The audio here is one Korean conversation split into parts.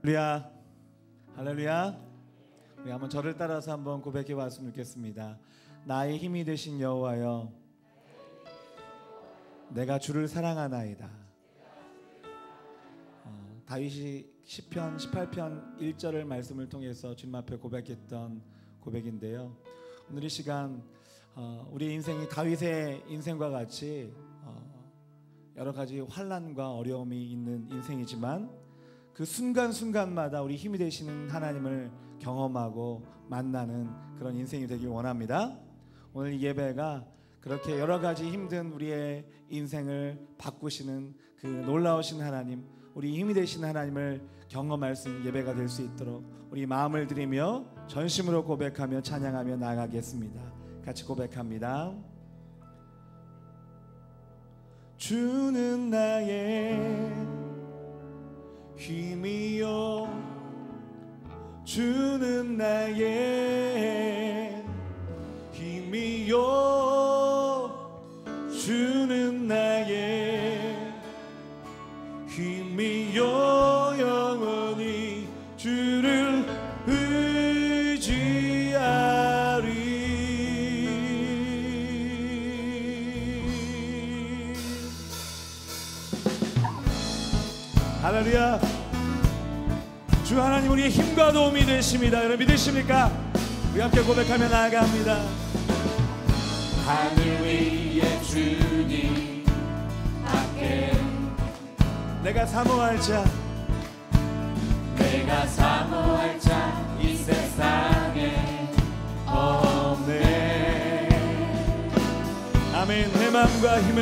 할렐루야, 할렐루야. 우리 한번 저를 따라서 한번 고백해 봤으면 좋겠습니다. 나의 힘이 되신 여호와여, 내가 주를 사랑하나이다. 다윗이 시편 18편 1절을 말씀을 통해서 주님 앞에 고백했던 고백인데요. 오늘 이 시간 우리 인생이 다윗의 인생과 같이 여러 가지 환난과 어려움이 있는 인생이지만 그 순간순간마다 우리 힘이 되시는 하나님을 경험하고 만나는 그런 인생이 되길 원합니다. 오늘 이 예배가 그렇게 여러 가지 힘든 우리의 인생을 바꾸시는 그 놀라우신 하나님, 우리 힘이 되시는 하나님을 경험할 수 있는 예배가 될 수 있도록 우리 마음을 드리며 전심으로 고백하며 찬양하며 나아가겠습니다. 같이 고백합니다. 주는 나의 힘이요, 주는 나의 힘이요, 주는 나의 힘이요, 영원히 주를 의지하리. 할렐루야. 주 하나님 우리의 힘과 도움이 되십니다. 여러분 믿으십니까? 우리 함께 고백하며 나아갑니다. 하늘 위에 주님 함께 내가 사모할 자, 내가 사모할 자 이 세상에 없네. 아멘. 내 마음과 힘은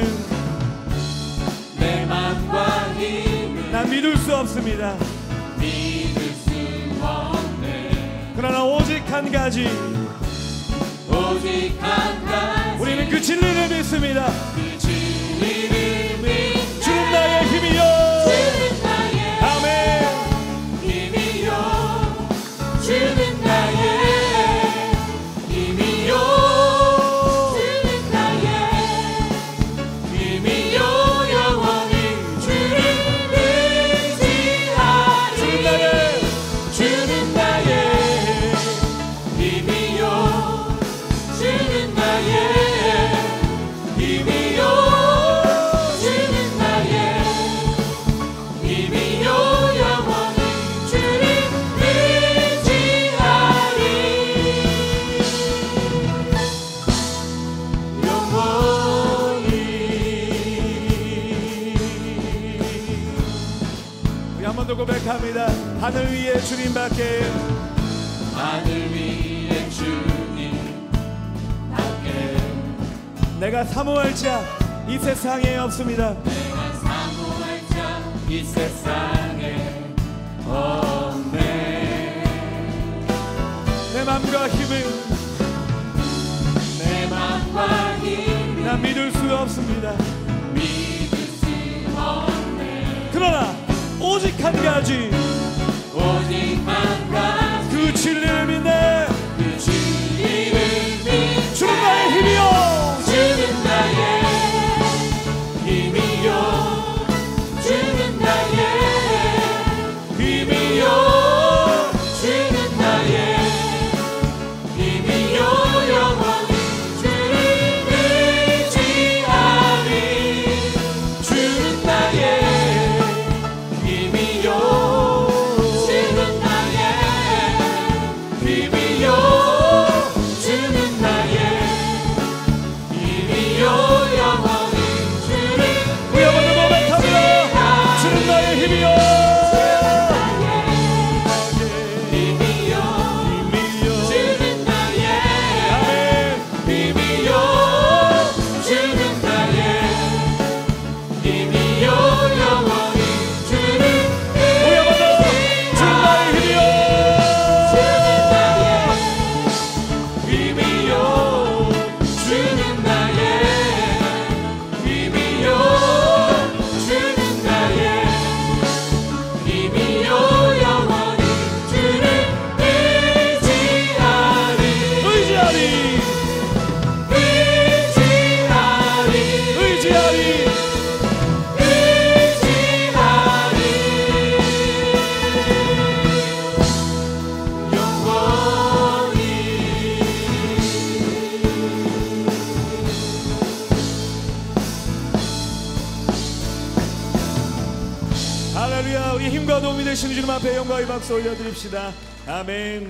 내 맘과 힘은 난 믿을 수 없습니다. 믿을 수 없네. 그러나 오직 한 가지, 오직 한 가지 우리는 그 진리를 믿습니다. 그 진리를 믿네. 주는 나의 힘이요, 주는 나의 아멘. 힘이요, 주는 나의 힘이요, 주는 나의 힘이요, 영원히 주를 의지하리. 주는 나의 힘이요, 주는 나의 힘이요, 주는 나의 힘이요, 영원히 주를 의지하리. 영원히. 우리 한 번 더 고백합니다. 하늘 위에 주님밖에, 하늘 위에 주님 함께 내가 사모할 자 이 세상에 없습니다. 내가 사모할 자 이 세상에 없네. 내 마음과 힘은 내 맘과 힘은 난 믿을 수 없습니다. 믿을 수 없네. 그러나 오직 한 가지, 오직 한 가지 그 진리를 믿네. 그 진리를 믿네. 주는 나의 힘이요, 주는 나의 힘이요, 주는 나의 힘이요, 주는 나의 힘이요, 영원히 주를 의지하리. 주는 나의 힘이요, 주는 나의 힘이요, 주는 나의 힘이요, 영원히 주를 우리 한번 더 고백합니다. 주는 나의 힘이요, 힘이요, 힘이요, 주는 나의 아멘. 힘이요, 주는 나의 힘이요, 영원히 주를 우리 한번 더 주는 나의 힘이요, 힘이요, 주는 나의 힘이요, 주는 나의 힘이요, 할렐루야. 우리 힘과 도움이 되시는 주님 앞에 영광의 박수 올려드립시다. 아멘.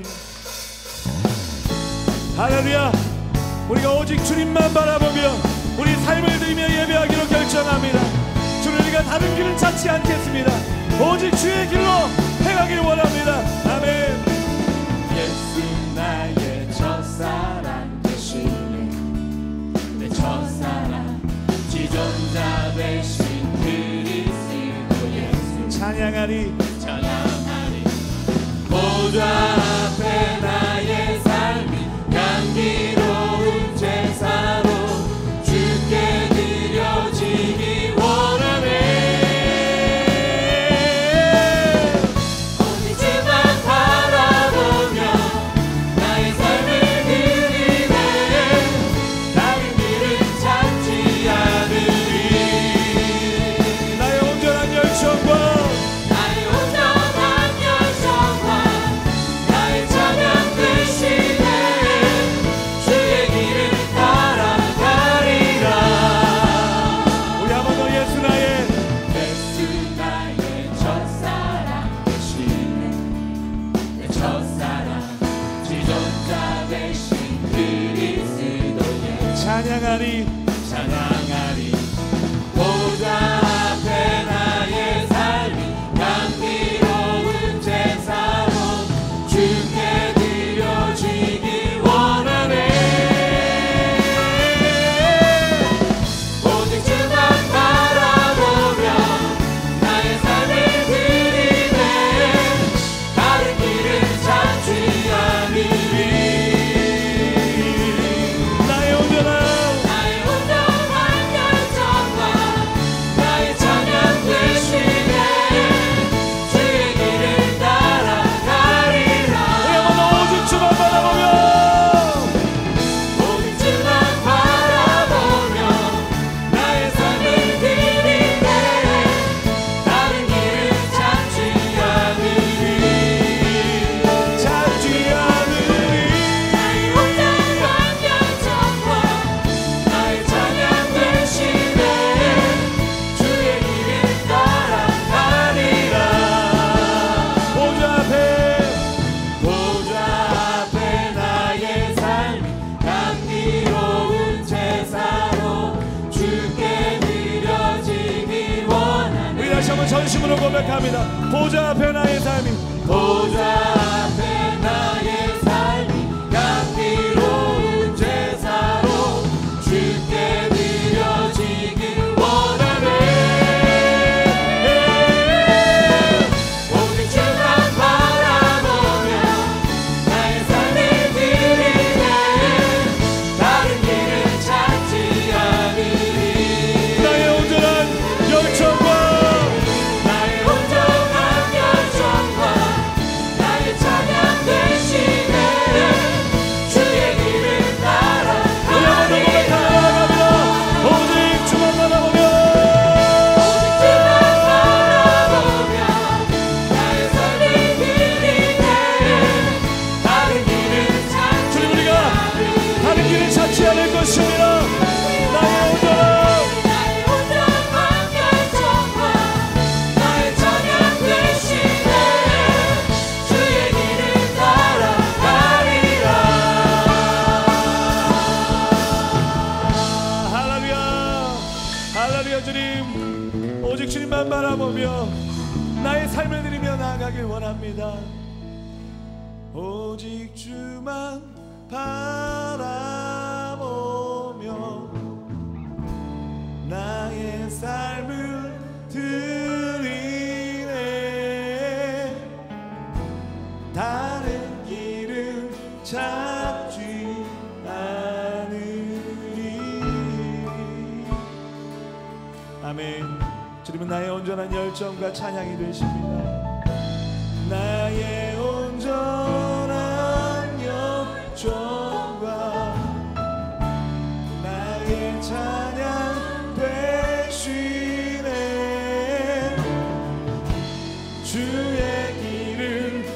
할렐루야. 우리가 오직 주님만 바라보며 우리 삶을 드리며 예배하기로 결정합니다. 주는 우리가 다른 길은 찾지 않겠습니다. 오직 주의 길로 행하기를 원합니다. 아멘. 예수 나의 첫사랑 되시네. 내 첫사랑 지존자 되신 그리스도 예수 찬양하리 찬양하리. 보좌 앞에 나의 삶이 향기로운 제사로 주께 드려지기 원하네. 오직 주만 바라보며 나의 삶을 드리네. 다른 길은 찾지 않으리. 나의 온전한 열정과 나의 온전한 열정과 나의 찬양 되시네. 주의 길을 따라가리라. 우리 한번 더 예수 나의 예수 나의 첫사랑 되시네. 내 첫사랑 지존자 되신 그리스도 예수 찬양하리 찬양하리. 보좌 앞에 나의 삶이 향기로운 제사로 주께 드려지기 원하네. 오직 주만 바라보며 나의 삶을 드리네. 다른 길은 찾지 않으리. 나의 온전한 나의 온전한 열정과 나의 찬양 되시네. 주의 길을 따라가리라. 우리 한번 더 오직 주만 바라보며 오직 주만 바라보며 나의 삶을 드리네. 다른 길은 찾지 않으리. 찾지 않으리. 나의 온전한 열정과 나의 찬양 되시네. 주의 길을 따라가리라. 보좌 앞에 나의 삶이 향기로운 제사로 주께 드려지기 원하네. 우리 다시 한번 전심으로 고백합니다. 보좌 앞에 나의 삶이 보좌 앞에 나의 삶이 향기로운 제사로 주께 드려지길 원하네. 오직 주만 바라보며 나의 삶을 드리네. 다른 길은 찾지 않으리. 나의 온전한 열정과 나의 온전한 열정과 나의 찬양 되시네. 주의 길을 따라가리라. 오직 주만 바라보며 오직 주만 바라보며 나의 삶을 드리네. 다른 길은 찾지 주님 우리가 않으리. 다른 길을 찾지 않을 것입니다. 나의 온전한 나의 온전한 열정과 나의 찬양 되시네. 주의 길을 따라가리라. 할렐루야. 할렐루야. 주님 오직 주님만 바라보며 나의 삶을 드리며 나아가길 원합니다. 오직 주만 바라보며 나의 삶을 드리네. 다른 길은 찾지 않으리. 아멘. 주님은 나의 온전한 열정과 찬양이 되십니다. 나의 온전한 열정과 나의 찬양 되시네. 주의 길을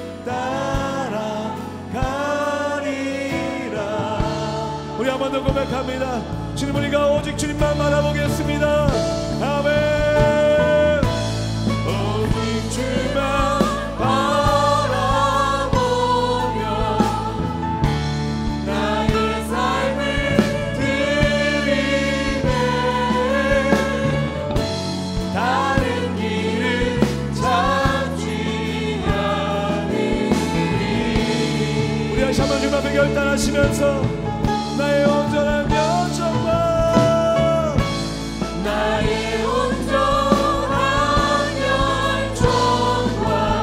따라가리라. 우리 한 번 더 고백합니다. 주님 우리가 오직 주님만 바라보겠습니다. 아멘. 오직 부어하시면서 나의 온전한 열정과 나의 온전한 열정과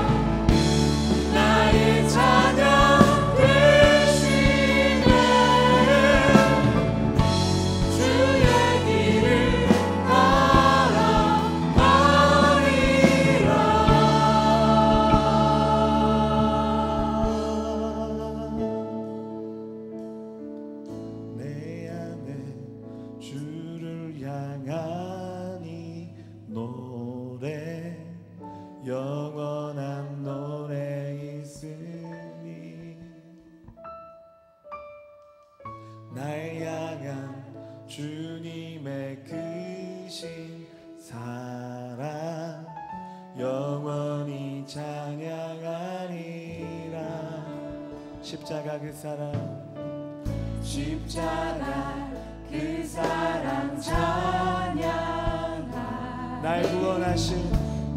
나의 찬양 되시네. 주의 길을 내 안에 주를 향한 이 노래 영원한 노래 있으니 날 향한 주님의 크신 사랑 영원히 찬양하리라. 십자가 그 사랑 십자가 그 사랑 찬양하. 날 구원하신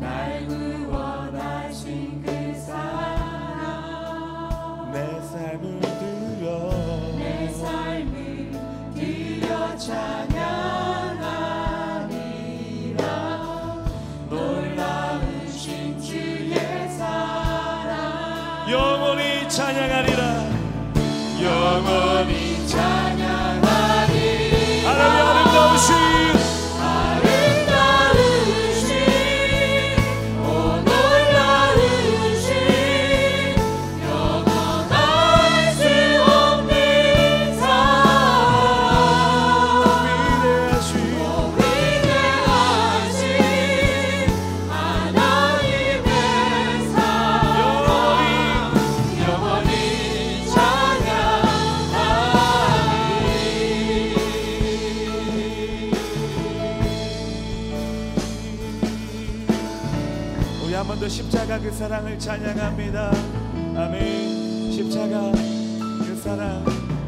그 사랑 내 삶을 내 삶을 드려 찬양하리라. 놀라우신 주의 사랑 영원히 찬양하리라. 영원히 찬양하리. 하나님 아름다우신 오 놀라우신 영원할 수 없는 사랑 위대하신 하나님의 사랑 영원히 우리 한 번 더 십자가 그 사랑을 찬양합니다. 아멘. 십자가 그 사랑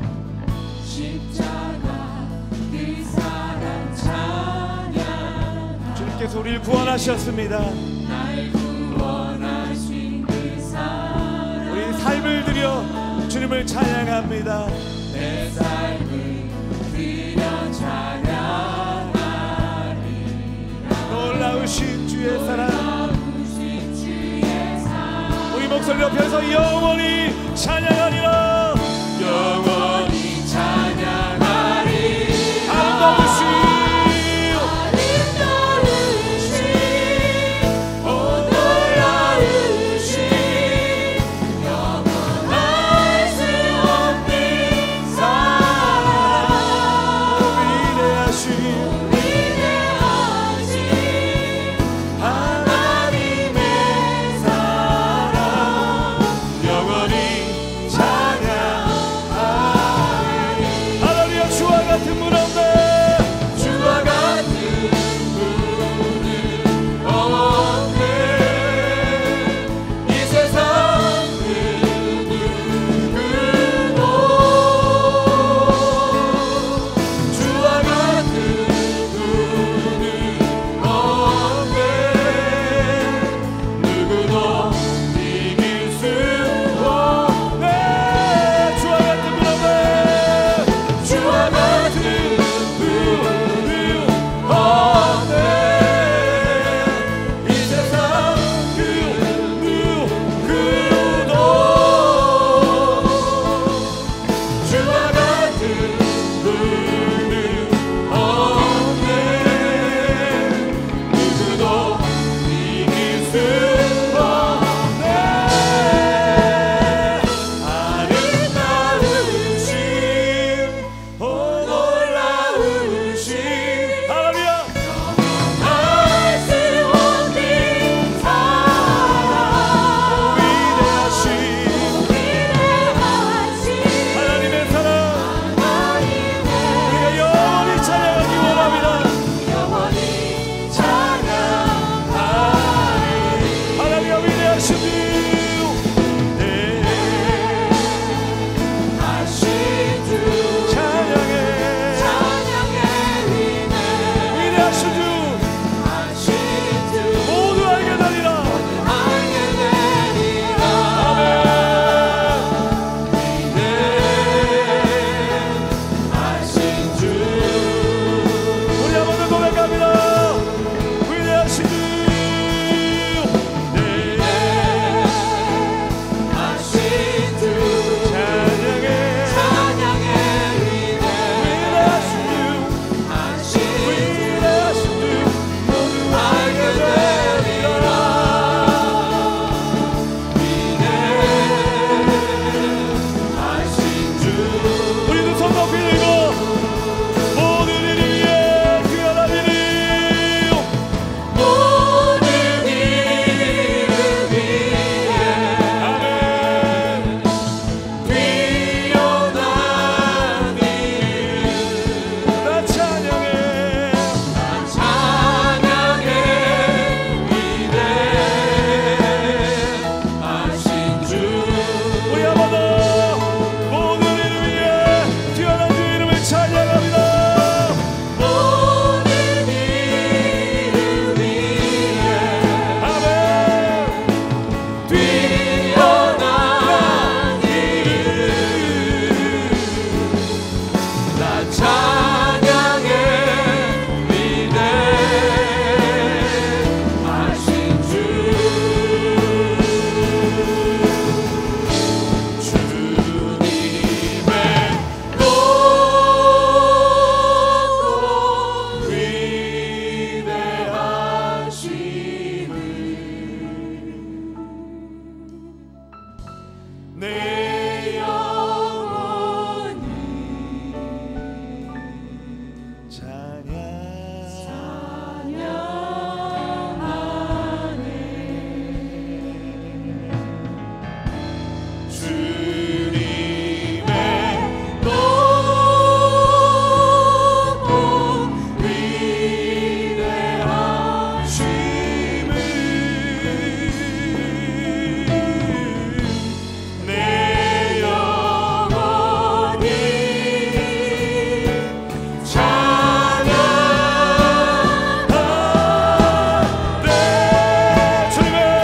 십자가 그 사랑 찬양. 주님께서 우리를 구원하셨습니다. 날 구원하신 그 사랑 우리 삶을 들여 주님을 찬양합니다. 내 삶을 드려 찬양하리. 놀라우신 주의 사랑 놀라우신 주의 사랑 우리 목소리 높여서 영원히 찬양하리라. 영원히 찬양하리. 아름다우신 오 놀라우신 영원할 수 없는 사랑 위대하신 위대하신 하나님의 사랑 영원히 찬양 내 영혼이 찬양하네. 주님의 높고 위대하심을 내 영혼이 찬양하네.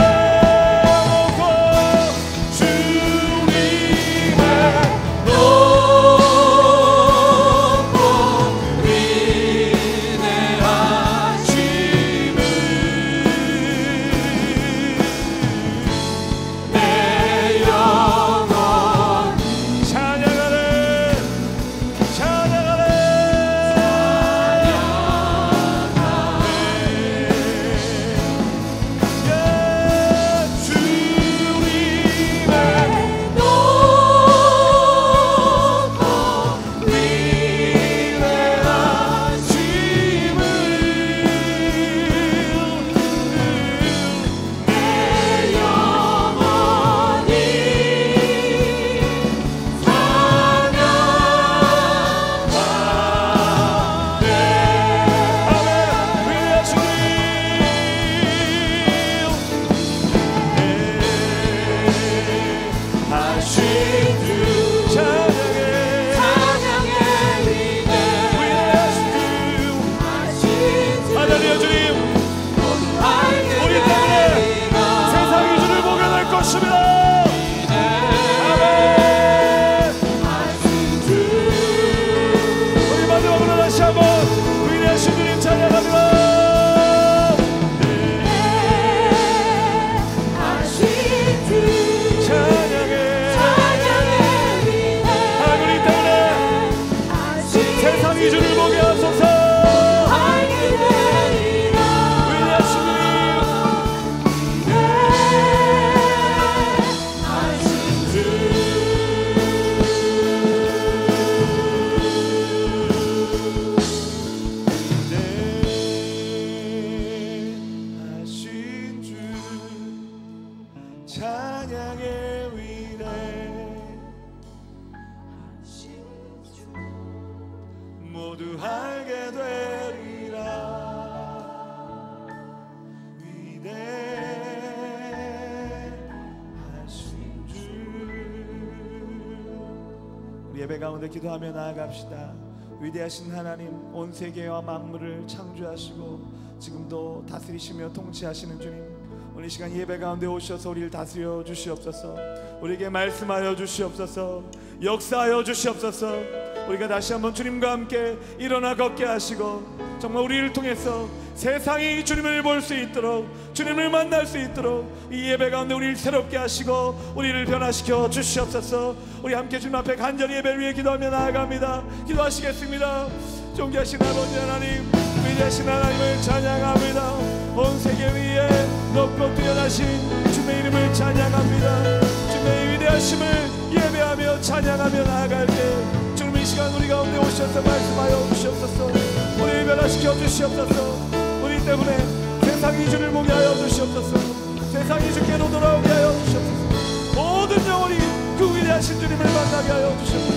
모두 알게 되리라. 위대하신 주. 우리 예배 가운데 기도하며 나아갑시다. 위대하신 하나님, 온 세계와 만물을 창조하시고 지금도 다스리시며 통치하시는 주님, 오늘 이 시간 예배 가운데 오셔서 우리를 다스려 주시옵소서. 우리에게 말씀하여 주시옵소서. 역사하여 주시옵소서. 우리가 다시 한번 주님과 함께 일어나 걷게 하시고 정말 우리를 통해서 세상이 주님을 볼 수 있도록, 주님을 만날 수 있도록 이 예배 가운데 우리를 새롭게 하시고 우리를 변화시켜 주시옵소서. 우리 함께 주님 앞에 간절히 예배를 위해 기도하며 나아갑니다. 기도하시겠습니다. 존귀하신 아버지 하나님, 위대하신 하나님을 찬양합니다. 온 세계 위에 높고 뛰어나신 주님의 이름을 찬양합니다. 주님의 위대하심을 예배하며 찬양하며 나아갈 때 주님 이 시간 우리 가운데 오셔서 말씀하여 주시옵소서. 우리를 변화시켜 주시옵소서. 우리 때문에 세상이 주를 보게 하여 주시옵소서. 세상이 주께로 돌아오게 하여 주시옵소서. 모든 영혼이 그 위대하신 주님을 만나게 하여 주시옵소서.